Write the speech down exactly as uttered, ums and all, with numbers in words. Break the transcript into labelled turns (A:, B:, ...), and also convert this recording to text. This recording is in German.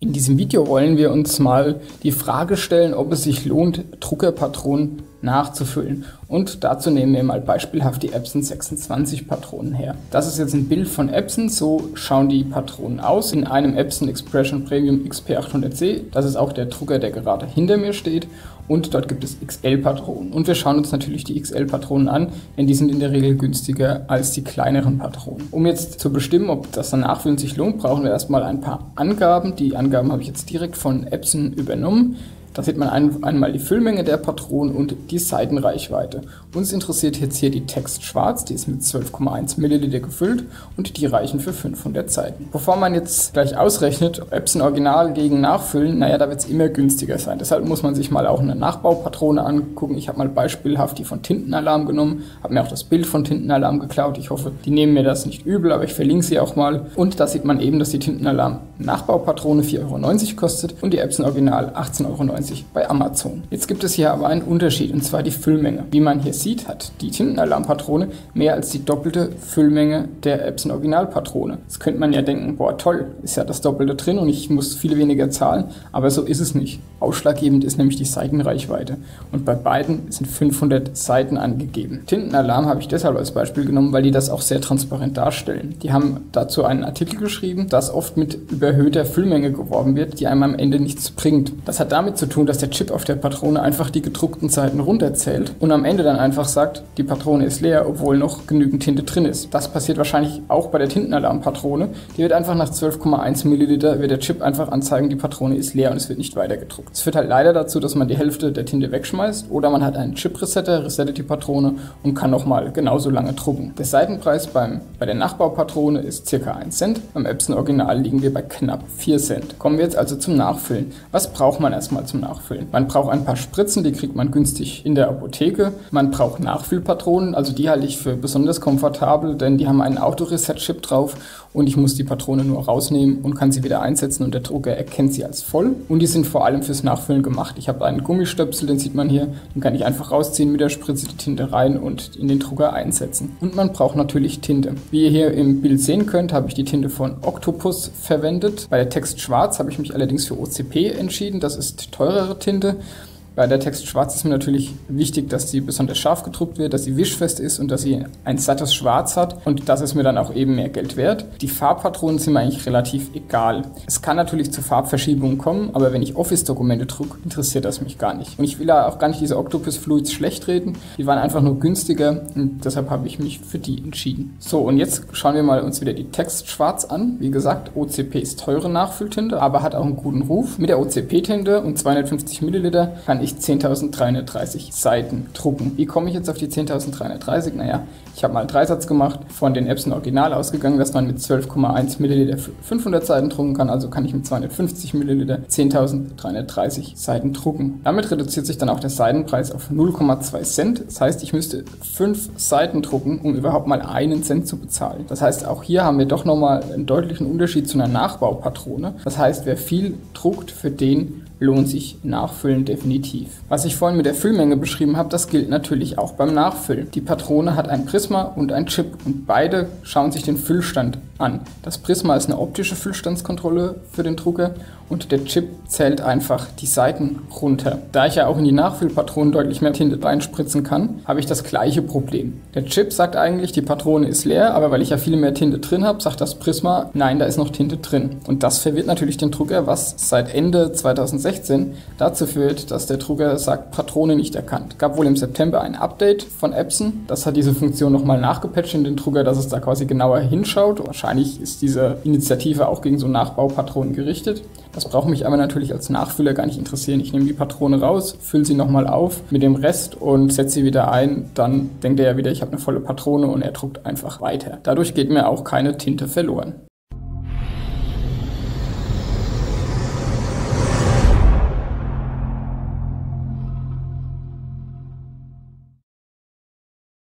A: In diesem Video wollen wir uns mal die Frage stellen, ob es sich lohnt, Druckerpatronen nachzufüllen. Und dazu nehmen wir mal beispielhaft die Epson sechsundzwanzig Patronen her. Das ist jetzt ein Bild von Epson, so schauen die Patronen aus in einem Epson Expression Premium X P achthundert C. Das ist auch der Drucker, der gerade hinter mir steht. Und dort gibt es X L-Patronen. Und wir schauen uns natürlich die X L-Patronen an, denn die sind in der Regel günstiger als die kleineren Patronen. Um jetzt zu bestimmen, ob das Nachfüllen sich lohnt, brauchen wir erstmal ein paar Angaben. Die Angaben habe ich jetzt direkt von Epson übernommen. Da sieht man ein, einmal die Füllmenge der Patronen und die Seitenreichweite. Uns interessiert jetzt hier die Text Schwarz, die ist mit zwölf Komma eins Milliliter gefüllt und die reichen für fünfhundert Seiten. Bevor man jetzt gleich ausrechnet, Epson Original gegen Nachfüllen, naja, da wird es immer günstiger sein. Deshalb muss man sich mal auch eine Nachbaupatrone angucken. Ich habe mal beispielhaft die von Tintenalarm genommen, habe mir auch das Bild von Tintenalarm geklaut. Ich hoffe, die nehmen mir das nicht übel, aber ich verlinke sie auch mal. Und da sieht man eben, dass die Tintenalarm Nachbaupatrone vier Euro neunzig kostet und die Epson Original achtzehn Euro neunzig bei Amazon. Jetzt gibt es hier aber einen Unterschied, und zwar die Füllmenge. Wie man hier sieht, hat die Tintenalarm-Patrone mehr als die doppelte Füllmenge der Epson Original-Patrone. Jetzt könnte man ja denken, boah toll, ist ja das Doppelte drin und ich muss viel weniger zahlen, aber so ist es nicht. Ausschlaggebend ist nämlich die Seitenreichweite und bei beiden sind fünfhundert Seiten angegeben. Tintenalarm habe ich deshalb als Beispiel genommen, weil die das auch sehr transparent darstellen. Die haben dazu einen Artikel geschrieben, dass oft mit überhöhter Füllmenge geworben wird, die einem am Ende nichts bringt. Das hat damit zu tun, dass der Chip auf der Patrone einfach die gedruckten Seiten runterzählt und am Ende dann einfach sagt, die Patrone ist leer, obwohl noch genügend Tinte drin ist. Das passiert wahrscheinlich auch bei der Tintenalarm-Patrone. Die wird einfach nach zwölf Komma eins Milliliter, wird der Chip einfach anzeigen, die Patrone ist leer und es wird nicht weiter gedruckt. Es führt halt leider dazu, dass man die Hälfte der Tinte wegschmeißt oder man hat einen Chip-Resetter, resettet die Patrone und kann nochmal genauso lange drucken. Der Seitenpreis beim, bei der Nachbaupatrone ist ca. ein Cent, beim Epson Original liegen wir bei knapp vier Cent. Kommen wir jetzt also zum Nachfüllen. Was braucht man erstmal zum Nachfüllen? Man braucht ein paar Spritzen, die kriegt man günstig in der Apotheke. Man braucht Nachfüllpatronen, also die halte ich für besonders komfortabel, denn die haben einen Auto-Reset-Chip drauf und ich muss die Patrone nur rausnehmen und kann sie wieder einsetzen und der Drucker erkennt sie als voll. Und die sind vor allem fürs Nachfüllen gemacht. Ich habe einen Gummistöpsel, den sieht man hier, den kann ich einfach rausziehen mit der Spritze, die Tinte rein und in den Drucker einsetzen. Und man braucht natürlich Tinte. Wie ihr hier im Bild sehen könnt, habe ich die Tinte von Octopus verwendet. Bei der Text Schwarz habe ich mich allerdings für O C P entschieden, das ist teurere Tinte. Bei der Text Schwarz ist mir natürlich wichtig, dass sie besonders scharf gedruckt wird, dass sie wischfest ist und dass sie ein sattes Schwarz hat und das ist mir dann auch eben mehr Geld wert. Die Farbpatronen sind mir eigentlich relativ egal. Es kann natürlich zu Farbverschiebungen kommen, aber wenn ich Office-Dokumente drucke, interessiert das mich gar nicht. Und ich will da auch gar nicht diese Octopus Fluids schlecht reden, die waren einfach nur günstiger und deshalb habe ich mich für die entschieden. So, und jetzt schauen wir mal uns wieder die Text Schwarz an. Wie gesagt, O C P ist teure Nachfülltinte, aber hat auch einen guten Ruf. Mit der O C P-Tinte und zweihundertfünfzig Milliliter kann ich zehntausenddreihundertdreißig Seiten drucken. Wie komme ich jetzt auf die zehntausenddreihundertdreißig? Naja, ich habe mal einen Dreisatz gemacht, von den Epson Original ausgegangen, dass man mit zwölf Komma eins Milliliter fünfhundert Seiten drucken kann, also kann ich mit zweihundertfünfzig Milliliter zehntausenddreihundertdreißig Seiten drucken. Damit reduziert sich dann auch der Seitenpreis auf null Komma zwei Cent, das heißt, ich müsste fünf Seiten drucken, um überhaupt mal einen Cent zu bezahlen. Das heißt, auch hier haben wir doch nochmal einen deutlichen Unterschied zu einer Nachbaupatrone. Das heißt, wer viel druckt, für den lohnt sich Nachfüllen definitiv. Was ich vorhin mit der Füllmenge beschrieben habe, das gilt natürlich auch beim Nachfüllen. Die Patrone hat ein Prisma und ein Chip und beide schauen sich den Füllstand an. Das Prisma ist eine optische Füllstandskontrolle für den Drucker und der Chip zählt einfach die Seiten runter. Da ich ja auch in die Nachfüllpatronen deutlich mehr Tinte reinspritzen kann, habe ich das gleiche Problem. Der Chip sagt eigentlich, die Patrone ist leer, aber weil ich ja viel mehr Tinte drin habe, sagt das Prisma, nein, da ist noch Tinte drin. Und das verwirrt natürlich den Drucker, was seit Ende zweitausendsechzehn dazu führt, dass der Drucker sagt, Patrone nicht erkannt. Gab wohl im September ein Update von Epson, das hat diese Funktion nochmal nachgepatcht in den Drucker, dass es da quasi genauer hinschaut. Wahrscheinlich ist diese Initiative auch gegen so Nachbaupatronen gerichtet. Das braucht mich aber natürlich als Nachfüller gar nicht interessieren. Ich nehme die Patrone raus, fülle sie nochmal auf mit dem Rest und setze sie wieder ein. Dann denkt er ja wieder, ich habe eine volle Patrone und er druckt einfach weiter. Dadurch geht mir auch keine Tinte verloren.